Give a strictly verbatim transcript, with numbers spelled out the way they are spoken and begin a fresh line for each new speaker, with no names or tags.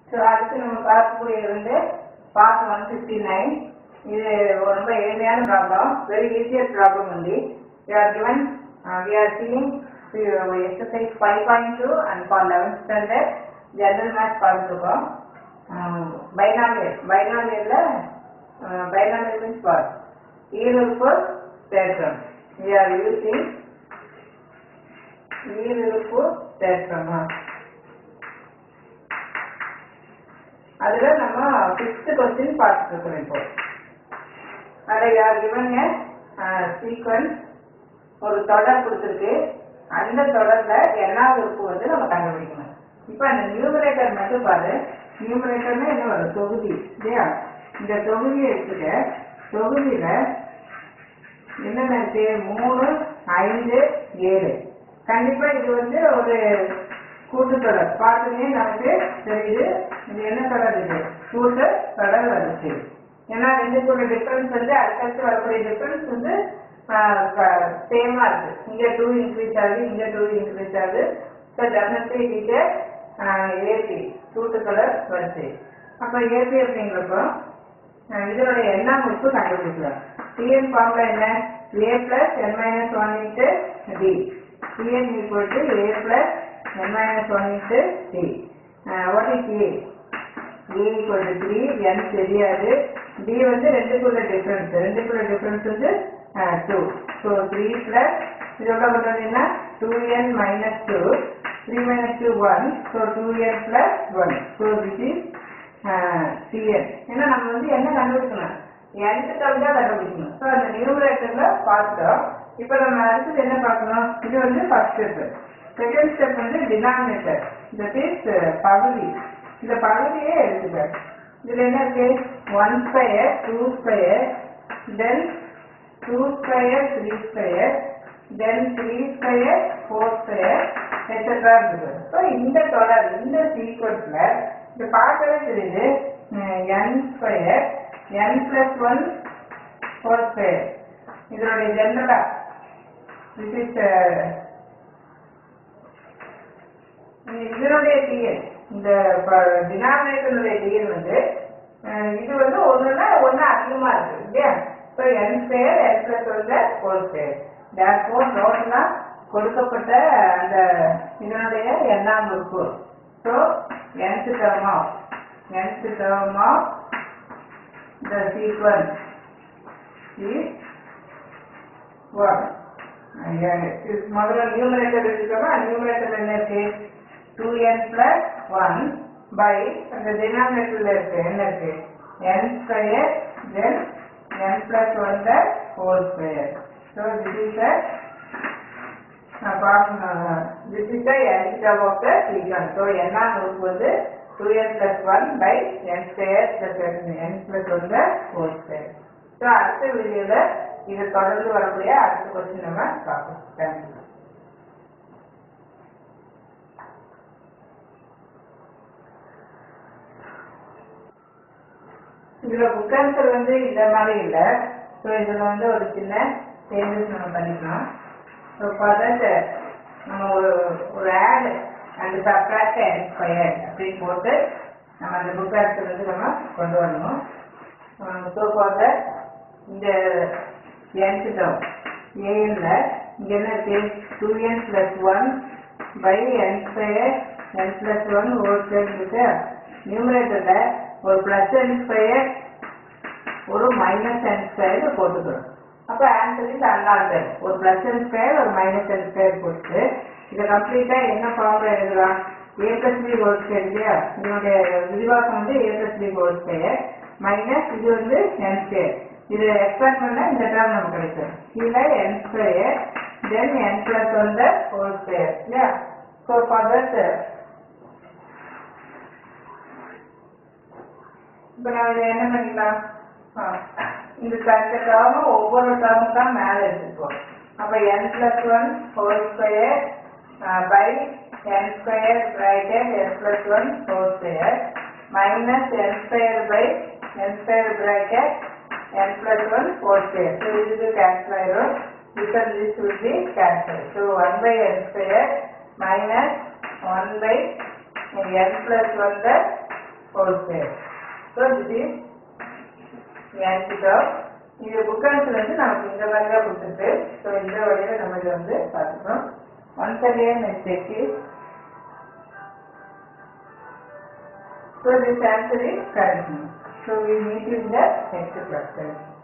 So அடுத்து நம்ம பார்க்கக்கூடியது வந்து பார்ட் ஒன் ஃபிஃப்டி நைன். இது ரொம்ப எளிமையான problem, very easier problem only. We are given, uh, we are seeing uh, exercise five point two and for eleventh standard general math பார்த்துருக்கோம். Binomial பைனாமியல்ல binomial means what? ஈருறுப்பு தேற்றம். We are using ஈருறுப்பு தேற்றம். அதுல நம்ம ஃபிஃப்த் கொஸ்டின் பார்த்துட்டு இருக்கோம். இப்போ அதில் யார் கிவன் சீக்வன்ஸ் ஒரு தொடர் கொடுத்துருக்கு. அந்த தொடர்ல என்னாவது உறுப்பு வந்து நம்ம கண்டுபிடிக்கணும். இப்போ அந்த நியூமரேட்டர் மட்டும் பாரு. நியூமரேட்டர்னா என்ன வரும்? தொகுதி இல்லையா? இந்த தொகுதியை எடுத்துக்க. தொகுதியில என்னென்ன இருக்கு? மூணு, ஐந்து, ஏழு. கண்டிப்பா இது வந்து ஒரு கூட்டுத்தொடர். பார்த்துனே நமக்கு தெரியுது இது என்ன தொடர். இது கூட்டு தொடர் வந்துச்சு. ஏன்னா ரெண்டுக்குள்ள டிஃபரன்ஸ் வந்து அடுத்தடுத்து வரக்கூடிய டிஃபரன்ஸ் வந்து சேமா இருக்கு. இங்க டூ இன்க்ரீஸ் ஆகுது, இங்க டூ இன்க்ரீஸ் ஆகுது. ஸோ டெஃபினெட்லி இங்க ஏபி கூட்டுத்தொடர் வருது. அப்போ ஏபி அப்படிங்கிறப்போ இதனுடைய எண்ணாம் உறுப்பு கண்டுபிடிக்கலாம். டிஎன் ஃபார்முலா என்ன? A plus n minus one into d. T n equal to a plus n minus one into d. Uh, what is a? a equal to three, n தெரியாது. d வந்து ரெண்டுக்குள்ள டிஃபரன்ஸ். ரெண்டுக்குள்ள டிஃபரன்ஸ் வந்து two. So three plus இது எவ்வளவு பண்ணுறதுன்னா two n minus two. three minus two one. So two n plus one. So this is uh, cn. ஏன்னா நம்ம வந்து என்ன கண்டுபிடிக்கணும்? nth டேர்ம் தான் கண்டுபிடிக்கணும். ஸோ அந்த நியூமரேட்டர்ல பார்த்துட்டோம். இப்போ நம்ம அடுத்தது என்ன பார்க்கணும்? இது வந்து ஃபர்ஸ்ட் ஸ்டெப். செகண்ட் ஸ்டெப் வந்து டினாமினேட்டர். தட் இஸ் பகுதி. இந்த பகுதியே எடுத்துக்க. இதுல என்ன இருக்கு? One square, two square, then two square, three square, then three square, four square, etcetera இருக்குது. ஸோ இந்த தொடர், இந்த சீக்வன்ஸ்ல இது பார்க்கவே தெரியுது. N square, n plus one, four square. இதனுடைய ஜெனரலா திஸ் இஸ் இதனுடைய டிஎன், இந்த டினாமினேட்டருடைய டிஎன் வந்து இது வந்து ஒண்ணுன்னா ஒன்னு அதிகமா இருக்கு இல்லையா? So n square n plus ஒன்று ஹோல் ஸ்கொயர். தேர்ஃபோர் டோட்டலா கொடுக்கப்பட்ட அந்த இதனுடைய எண்ணாம் உறுப்பு. So nth term of nth term of the sequence is what? முதல்ல நியூமரேட்டர் எடுத்துக்கோங்க. நியூமரேட்டர் என்ன இருக்கு? two n plus one by அந்த denominatorல இருக்கு என்ன இருக்கு? n square then n plus one the whole square. So this is the uh, this is the nth term of the sequence. So n ஆம் உறுப்பு வந்து two n plus one by n square plus n plus one the whole square. So அடுத்த வீடியோல இது தொடர்ந்து வரக்கூடிய அடுத்த question நம்ம பார்ப்போம். தேங்க்யூ. இதுல புக் ஆன்சர் வந்து இந்த மாதிரி இல்லை. ஸோ இதுல வந்து ஒரு சின்ன சேஞ்சஸ் நம்ம பண்ணிக்கலாம். ஸோ ஃபார் நம்ம ஒரு ஒரு add and subtract n square அப்படின்னு போட்டு நம்ம அந்த புக் ஆன்சர் வந்து நம்ம கொண்டு வரணும். ஸோ ஃபார் இந்த nth டேர்ம் ஏஎன்ல இங்க என்ன இருக்கு? Two n plus one by n square n plus one whole square இருக்கு. நியூமரேட்டர்ல ஒரு பிளஸ் என் ஸ்கொயர் ஒரு மைனஸ் என் ஸ்கொயர் போட்டுக்கிறோம். அப்போ ஆன்சர் இஸ் அன்ஆல்டர்ட். ஒரு பிளஸ் என் ஸ்கொயர் ஒரு மைனஸ் என் ஸ்கொயர் போட்டு இதை கம்ப்ளீட்டா என்ன ஃபார்முலா எழுதலாம்? A plus b whole square இல்லையா? இதனுடைய விரிவாக்கம் வந்து a plus b whole square minus இது வந்து என் ஸ்கொயர். இது எக்ஸ்பேண்ட் பண்ணா இந்த டேர்ம் நமக்கு கிடைக்கும். கீழே n square then n plus one the whole square இல்லையா? ஸோ ஃபார் தட் இப்போ நம்ம இதை என்ன பண்ணிக்கலாம்? இந்த இந்த டேர்ம் ஒவ்வொரு டேர்மும் தான் மேலே எடுத்துக்குவோம். அப்போ n plus one whole square by n square bracket n plus one whole square minus N square by n square bracket n plus one whole square. So this is the cancel error. This and this will be cancelled. So one by n square minus one by n plus one the whole square. So this is the answer of இந்த book answer வந்து நமக்கு இந்த மாதிரி தான் கொடுத்துருக்கு. So இந்த வழியில் நம்ம இதை வந்து பார்த்துக்கணும். Once again I check it. So this answer is correct. So we meet you in the next class.